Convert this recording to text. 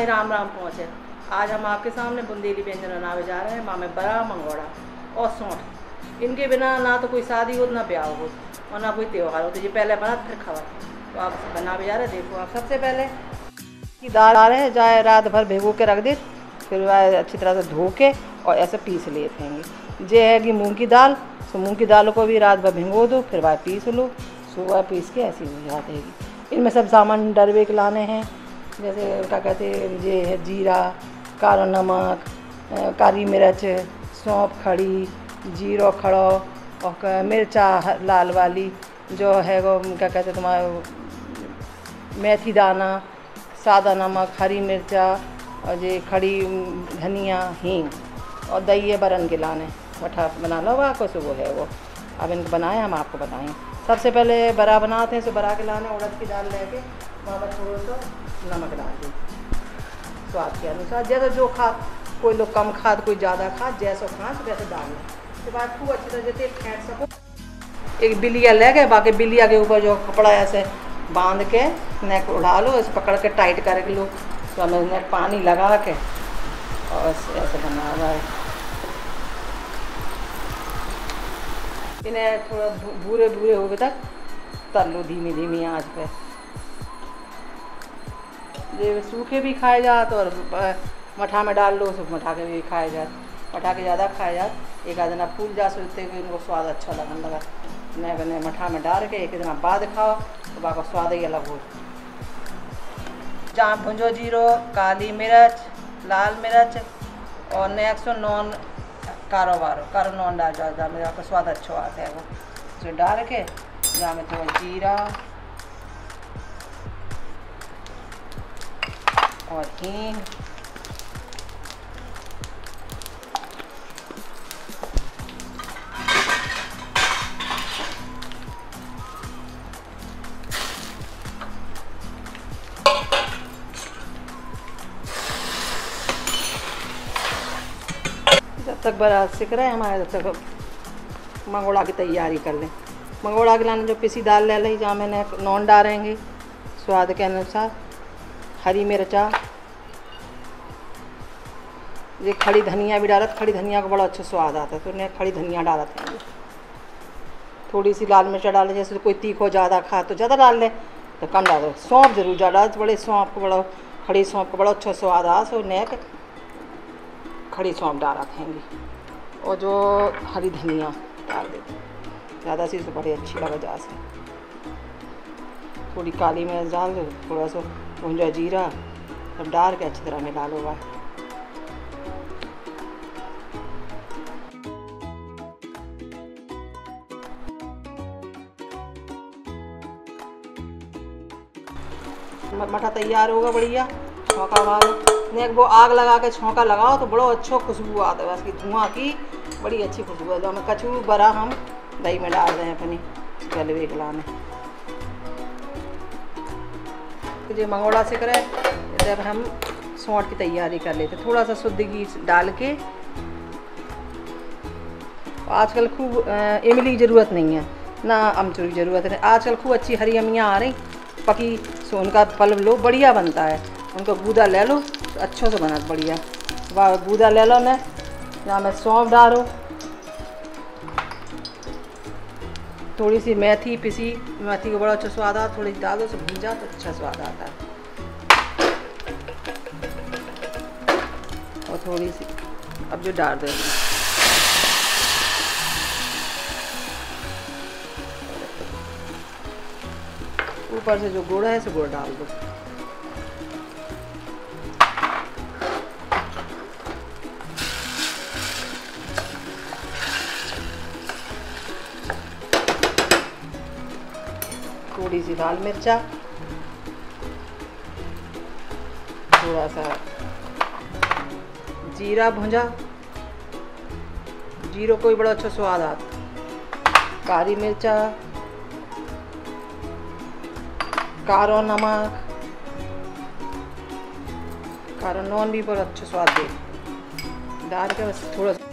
ही राम राम पहुँचे। आज हम आपके सामने बुंदेली व्यंजन बनावे जा रहे हैं। माँ में बड़ा मंगोड़ा और सौंठ। इनके बिना ना तो कोई शादी हो ना ब्याह हो और ना कोई त्यौहार हो। तो ये पहले बना फिर खावा। तो आप बनावे जा रहे हैं। देखो आप सबसे पहले की दाल आ रहे हैं जाए रात भर भिगो के रख दे, फिर वह अच्छी तरह से धो के और ऐसे पीस लेते हैं। ये है कि मूँग की दाल, तो मूँग की दाल को भी रात भर भिगो दो, फिर वह पीस लो, सुबह पीस के ऐसी हो जाती है। इनमें सब सामान डरवे के लाने हैं, जैसे क्या कहते हैं, ये है जीरा, काला नमक, काली मिर्च, सौंफ खड़ी, जीरो खड़ो और मिर्चा लाल वाली जो है वो क्या कहते हैं तुम्हारा मेथी दाना, सादा नमक, हरी मिर्चा और ये खड़ी धनिया, हींग और दही है बरन के लाने। मठा बना लो वाह कुछ वो है वो। अब इनको बनाए हम आपको बताएं। सबसे पहले बड़ा बनाते हैं, तो बड़ा के लाने उड़द की दाल लेके वहाँ पर थोड़ा सा नमक डाल दें स्वाद के अनुसार। जैसे जो खा, कोई लोग कम खाद कोई ज़्यादा खाद, जैसा खाद वैसे डाल लें। उसके बाद खूब अच्छी तरह से फेंट सको। एक बिलिया ले गए, बाकी बिलिया के ऊपर जो कपड़ा ऐसे बांध के नेक उड़ा लो, इसे पकड़ के टाइट कर लो। तो हमें नेक पानी लगा के और ऐसे बना हुआ है। इन्हें थोड़ा भूरे भूरे हो गए तक तल लो धीमी धीमी आंच पे। ये सूखे भी खाए जाते और मठा में डाल लो, सब मठा के भी खाए जाते। मठा के ज़्यादा खाए जाते, एक आध दिन फूल जा सोचते हुए इनको स्वाद अच्छा लगने लगा। नए बने मठा में डाल के एक दिन बाद खाओ तो बाका स्वाद ही अलग हो। जहाँ भुंजो जीरो, काली मिर्च, लाल मिर्च और नेक्स्ट नॉन कारो नॉन डाल जाता है, आपका स्वाद अच्छा आता है वो। जो डाल के जहाँ में थोड़ा जीरा और हींग जब तक बड़ा सिक रहे हमारे, जब तक मंगोड़ा की तैयारी कर लें। मंगोड़ा के लाने जो पिसी दाल ले ली, जहाँ मैंने नॉन डालेंगे स्वाद के अनुसार, हरी मिर्चा, ये खड़ी धनिया भी डालत। खड़ी धनिया का बड़ा अच्छा स्वाद आता है, तो उन्हें खड़ी धनिया डालत हैं। थोड़ी सी लाल मिर्चा डाले, जैसे कोई तीखो ज़्यादा खा तो ज़्यादा डाल ले, तो कम डाल दो। सौंफ जरूर ज़्यादा, बड़े सौंफ को बड़ा, खड़ी सौंफ का बड़ा अच्छा स्वाद आ, सो नेक खड़ी सौंफ डाला थेंगी। और जो हरी धनिया डाल देते ज़्यादा सी, तो बड़ी अच्छी लगे जा से। थोड़ी काली मिर्च डाल दो, थोड़ा सा भुंजा जीरा, सब डाल के अच्छी तरह मिला लो। वह मठा तैयार होगा बढ़िया। छौंका मारो, नेक वो आग लगा के छौंका लगाओ तो बड़ा अच्छा खुशबू आता है, उसकी धुआं की बड़ी अच्छी खुशबू है। जो हमें कचू बड़ा हम दही में डाल रहे हैं अपनी गलवे के लाने। तो जो मंगोड़ा सिक रहे, जब हम सौंठ की तैयारी कर लेते, थोड़ा सा शुद्ध घी डाल के। आजकल खूब इमली की ज़रूरत नहीं है ना अमचूर की ज़रूरत है। आजकल खूब अच्छी हरी अमियाँ आ रही पकी, सो उनका पल्प लो, बढ़िया बनता है। उनको गूदा ले लो तो अच्छे से बना बढ़िया। वह गूदा ले लो न, जहाँ में सौंफ डालो, थोड़ी सी मेथी पिसी, मेथी को बड़ा अच्छा स्वाद आता, थोड़ी डाल दो, सब भूंजा तो अच्छा स्वाद आता है। और थोड़ी सी अब जो डाल दो, ऊपर से जो गुड़ है सो गुड़ डाल दो। थोड़ी सी लाल मिर्चा, थोड़ा सा जीरा भुंजा, जीरो को भी बड़ा अच्छा स्वाद आता। काली मिर्चा, कारो नमक, कारो नॉन भी बड़ा अच्छा स्वाद दे डाल के बस थोड़ा